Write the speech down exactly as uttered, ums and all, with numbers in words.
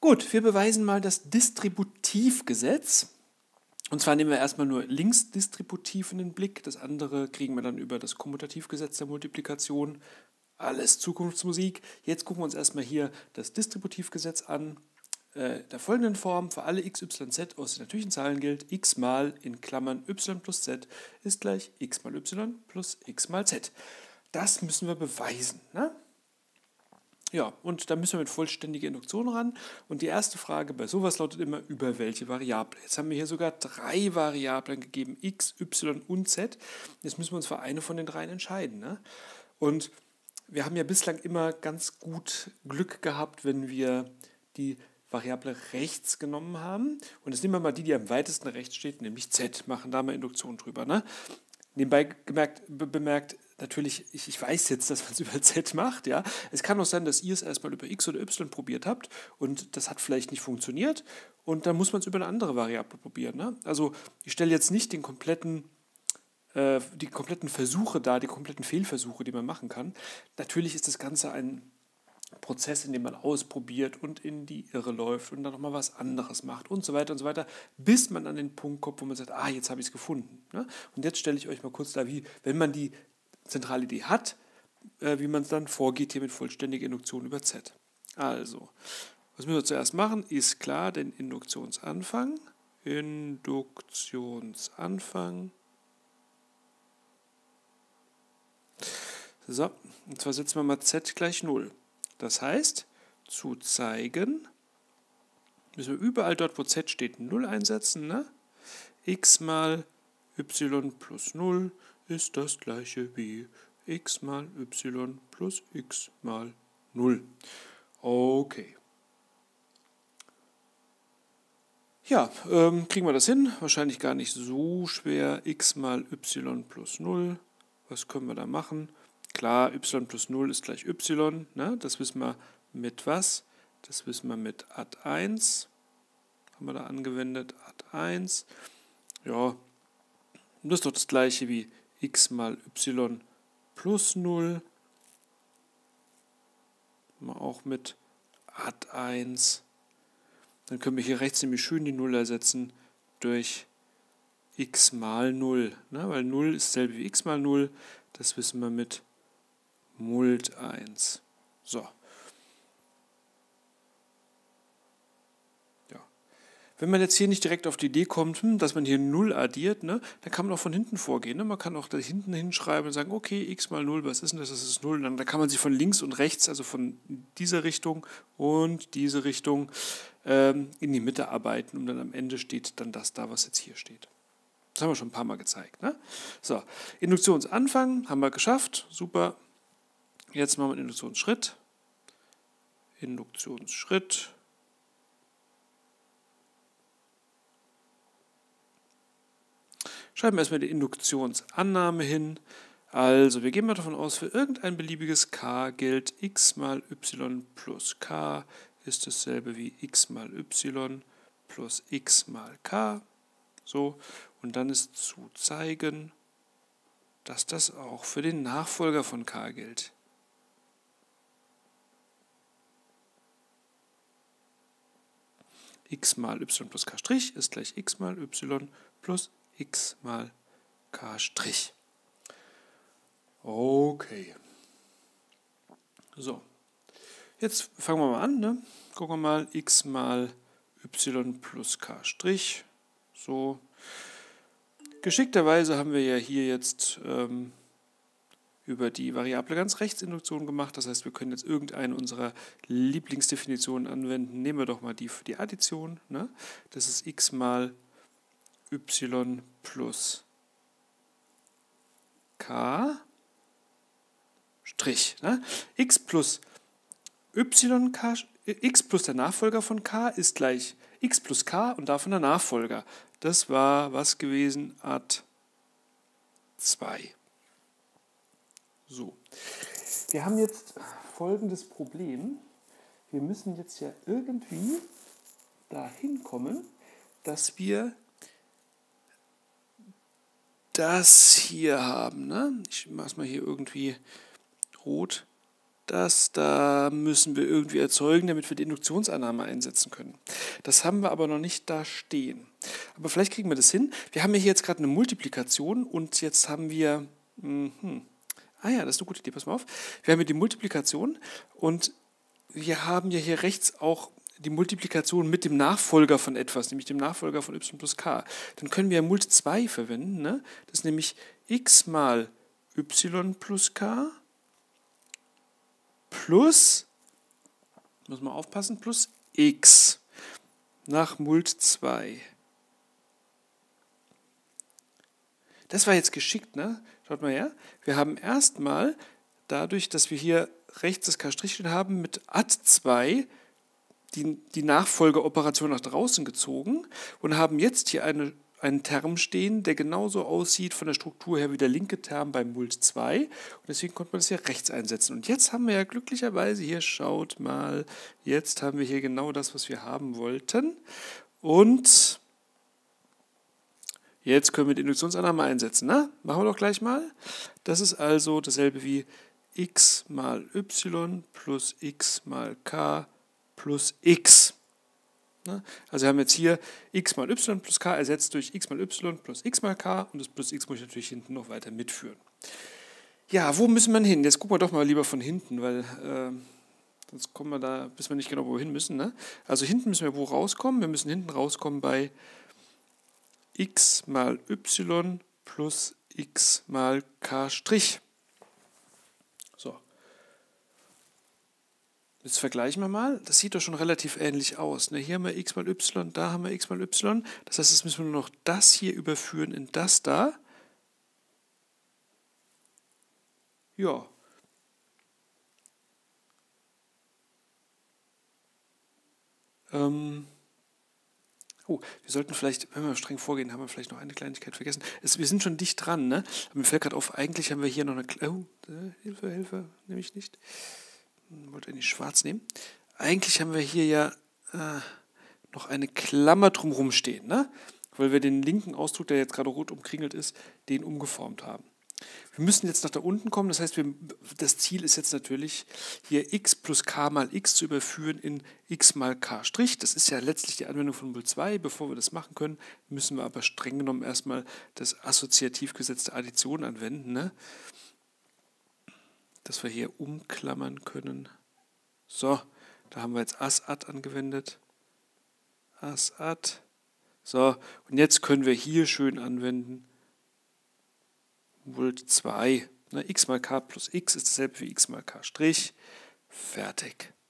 Gut, wir beweisen mal das Distributivgesetz. Und zwar nehmen wir erstmal nur Linksdistributiv in den Blick. Das andere kriegen wir dann über das Kommutativgesetz der Multiplikation. Alles Zukunftsmusik. Jetzt gucken wir uns erstmal hier das Distributivgesetz an. Äh, der folgenden Form: Für alle x, y, z aus den natürlichen Zahlen gilt, x mal in Klammern y plus z ist gleich x mal y plus x mal z. Das müssen wir beweisen, ne? Ja, und da müssen wir mit vollständiger Induktion ran. Und die erste Frage bei sowas lautet immer, über welche Variable. Jetzt haben wir hier sogar drei Variablen gegeben, x, y und z. Jetzt müssen wir uns für eine von den dreien entscheiden, ne? Und wir haben ja bislang immer ganz gut Glück gehabt, wenn wir die Variable rechts genommen haben. Und jetzt nehmen wir mal die, die am weitesten rechts steht, nämlich z. Machen da mal Induktion drüber, ne? Nebenbei gemerkt, be bemerkt, natürlich, ich, ich weiß jetzt, dass man es über z macht. Ja. Es kann auch sein, dass ihr es erstmal über x oder y probiert habt und das hat vielleicht nicht funktioniert und dann muss man es über eine andere Variable probieren. Ne? Also ich stelle jetzt nicht den kompletten, äh, die kompletten Versuche dar, die kompletten Fehlversuche, die man machen kann. Natürlich ist das Ganze ein Prozess, in dem man ausprobiert und in die Irre läuft und dann nochmal was anderes macht und so weiter und so weiter, bis man an den Punkt kommt, wo man sagt, ah, jetzt habe ich es gefunden. Ne? Und jetzt stelle ich euch mal kurz dar, wie, wenn man die zentrale Idee hat, äh, wie man es dann vorgeht hier mit vollständiger Induktion über Z. Also, was müssen wir zuerst machen? Ist klar, den Induktionsanfang, Induktionsanfang, so, und zwar setzen wir mal Z gleich null. Das heißt, zu zeigen, müssen wir überall dort, wo Z steht, null einsetzen. Ne? X mal y plus null ist das gleiche wie x mal y plus x mal null. Okay. Ja, ähm, kriegen wir das hin? Wahrscheinlich gar nicht so schwer. X mal y plus null. Was können wir da machen? Klar, y plus null ist gleich y, ne? Das wissen wir mit was? Das wissen wir mit ad eins. Haben wir da angewendet, ad eins. Ja, das ist doch das gleiche wie x mal y plus null. Haben wir auch mit ad eins. Dann können wir hier rechts nämlich schön die null ersetzen durch x mal null. Ne? Weil null ist dasselbe wie x mal null. Das wissen wir mit mult eins. So. Ja. Wenn man jetzt hier nicht direkt auf die Idee kommt, dass man hier null addiert, ne, dann kann man auch von hinten vorgehen. Ne? Man kann auch da hinten hinschreiben und sagen, okay, x mal null, was ist denn das? Das ist null. Dann, dann kann man sich von links und rechts, also von dieser Richtung und diese Richtung ähm, in die Mitte arbeiten. Und dann am Ende steht dann das da, was jetzt hier steht. Das haben wir schon ein paar Mal gezeigt. Ne? So, Induktionsanfang haben wir geschafft. Super. Jetzt machen wir einen Induktionsschritt. Induktionsschritt. Schreiben wir erstmal die Induktionsannahme hin. Also, wir gehen mal davon aus, für irgendein beliebiges k gilt x mal y plus k ist dasselbe wie x mal y plus x mal k. So, und dann ist zu zeigen, dass das auch für den Nachfolger von k gilt. X mal y plus k' ist gleich x mal y plus x mal k'. Okay. So. Jetzt fangen wir mal an. Ne? Gucken wir mal, x mal y plus k'. So. Geschickterweise haben wir ja hier jetzt ähm, über die Variable ganz rechts Induktion gemacht. Das heißt, wir können jetzt irgendeine unserer Lieblingsdefinitionen anwenden. Nehmen wir doch mal die für die Addition. Ne? Das ist x mal y plus k'. Ne? X plus y, k, x plus der Nachfolger von k ist gleich x plus k und davon der Nachfolger. Das war was gewesen? Ad zwei. So. Wir haben jetzt folgendes Problem. Wir müssen jetzt ja irgendwie dahin kommen, dass wir das hier haben. Ne? Ich mache es mal hier irgendwie rot. das da müssen wir irgendwie erzeugen, damit wir die Induktionsannahme einsetzen können. Das haben wir aber noch nicht da stehen. Aber vielleicht kriegen wir das hin. Wir haben ja hier jetzt gerade eine Multiplikation und jetzt haben wir... Mh, ah ja, das ist eine gute Idee, pass mal auf. Wir haben hier die Multiplikation und wir haben ja hier rechts auch die Multiplikation mit dem Nachfolger von etwas, nämlich dem Nachfolger von y plus k. Dann können wir ja Mult zwei verwenden. Ne? Das ist nämlich x mal y plus k plus, muss man aufpassen, plus x nach Mult zwei. Das war jetzt geschickt, ne? Schaut mal her. Wir haben erstmal, dadurch, dass wir hier rechts das K' haben, mit Ad zwei die, die Nachfolgeoperation nach draußen gezogen und haben jetzt hier eine, einen Term stehen, der genauso aussieht von der Struktur her wie der linke Term bei Mult zwei. Und deswegen konnte man das hier rechts einsetzen. Und jetzt haben wir ja glücklicherweise hier, schaut mal, jetzt haben wir hier genau das, was wir haben wollten. Und jetzt können wir die Induktionsannahme einsetzen. Ne? Machen wir doch gleich mal. Das ist also dasselbe wie x mal y plus x mal k plus x. Ne? Also wir haben jetzt hier x mal y plus k ersetzt durch x mal y plus x mal k und das plus x muss ich natürlich hinten noch weiter mitführen. Ja, wo müssen wir hin? Jetzt gucken wir doch mal lieber von hinten, weil äh, sonst kommen wir da, wissen wir nicht genau, wo wir hin müssen. Ne? Also hinten müssen wir wo rauskommen? Wir müssen hinten rauskommen bei x mal y plus x mal k'. So. Jetzt vergleichen wir mal. Das sieht doch schon relativ ähnlich aus. Ne? Hier haben wir x mal y, da haben wir x mal y. Das heißt, jetzt müssen wir nur noch das hier überführen in das da. Ja. Ähm. Oh, wir sollten vielleicht, wenn wir streng vorgehen, haben wir vielleicht noch eine Kleinigkeit vergessen. Es, wir sind schon dicht dran, ne? Aber mir fällt gerade auf, eigentlich haben wir hier noch eine... Oh, äh, Hilfe, Hilfe, nehme ich nicht. Ich wollte eigentlich schwarz nehmen. Eigentlich haben wir hier ja äh, noch eine Klammer drumherum stehen, ne? Weil wir den linken Ausdruck, der jetzt gerade rot umkringelt ist, den umgeformt haben. Wir müssen jetzt nach da unten kommen, das heißt, wir, das Ziel ist jetzt natürlich, hier x plus k mal x zu überführen in x mal k'. Das ist ja letztlich die Anwendung von Mult zwei. Bevor wir das machen können, müssen wir aber streng genommen erstmal das Assoziativgesetz der Addition anwenden, ne? Dass wir hier umklammern können. So, da haben wir jetzt as-ad angewendet. As-ad. So, und jetzt können wir hier schön anwenden Mult zwei. Ne, x mal k plus x ist dasselbe wie x mal k'. Fertig.